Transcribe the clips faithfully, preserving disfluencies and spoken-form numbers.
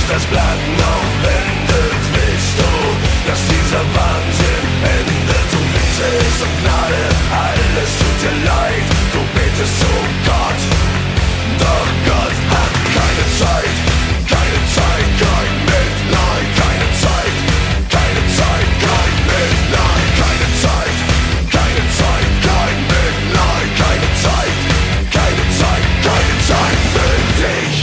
das Blatt noch wendet, willst du, dass dieser Wahnsinn endet? Du bittest um Gnade, alles tut dir leid. Du betest zu Gott, doch Gott hat keine Zeit. Keine Zeit, kein Mitleid, keine Zeit. Keine Zeit, kein Mitleid, keine Zeit. Keine Zeit, kein Mitleid, keine Zeit. Keine Zeit, keine Zeit für dich.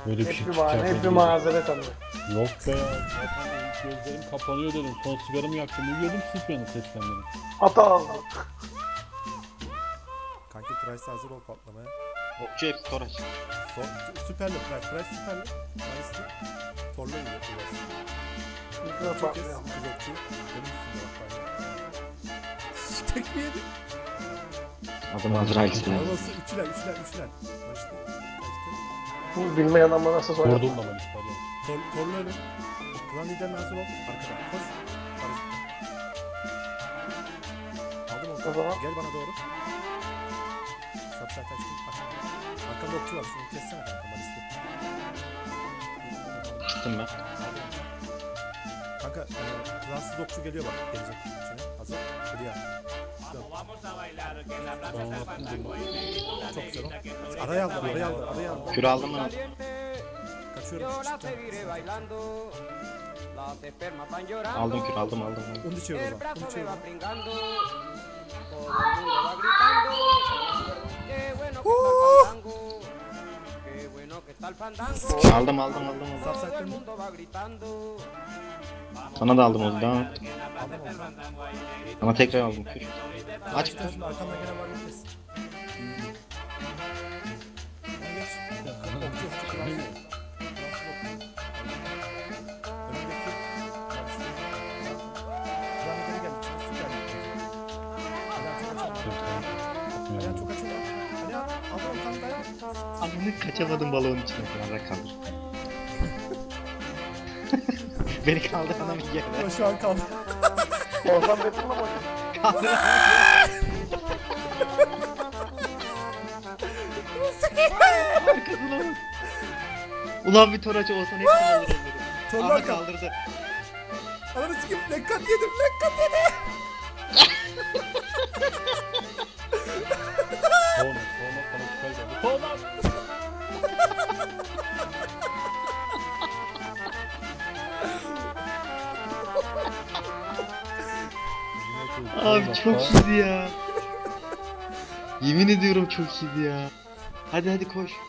Böyle bir Hep şey bir çıkacak. bahane, hep bir dedim. mazeret alıyor. Yok be ya. Zaten gözlerim kapanıyor dedim. Son sigaramı yaktım. Uyuyordum siz beni seslendiniz. Hata aldı. Kanki Price hazır ol patlamaya. Okçu hepsi Toraç. Son, süperli Price. Price süperli. Price'li. Torla yiyor Price. Mikro Çok kes. patlıyor. Kız okçu. Benim üstümde bak Price. Tek mi yedi? Adım Azrail senin. Orası üçler üçler üçler. Başta. Bu bilmeyen ama nasıl soyar? Vurdum da ben pardon. Tor, torla ölüm. Klan liderine hazır ol. Arkadan koş. Parazit. Aldım onu. O zaman Gel bana doğru. Subsite açtım. Açtım. Arkamda okçu var. Şunu kessene kanka. Malisli. Çıktım ben. Kanka e, Fransız okçu geliyor bak. Gelecek içine. Hazır. Geliyor. Dön. Ben onu attım dedim. Çok güzel o. Araya aldı. Araya aldı. Araya aldı. Kür aldım ben. Kaçıyorum. Çıktım. Aldım kür aldım aldım. Onu da çevir o zaman. Onu çevir. Aldım aldım aldım aldım. Subsite'den mi? Sana da aldım onu. Devam et. Aldım onu. Ama tekrar aldım kür. Aç kür. Şimdi arkamda gene var mı kes? Onu geç. Okçu okçu. Fransız okçu. Önündeki. Klan lideri geldi. İçine süper. Alihan çok açıldı. Alihan çok açıldı. Alihan al onu tam dayan. Anını kaçamadım balığın içine falan kaldır. Beni kaldır anam iyi Ama şu an kaldı. Ozan Betin'le mi? kaldır. Arkasına bak. Ulan bir toraç olsan hepsini alır onları. Torlar Ama kaldı. kaldırdı. Ananı sikeyim. Lekkat yedim. Lekkat yedim. Sonra sonra bana çıkar geldi. Sonra. Abi çok iyiydi ya. Yemin ediyorum çok iyiydi ya. Hadi hadi koş.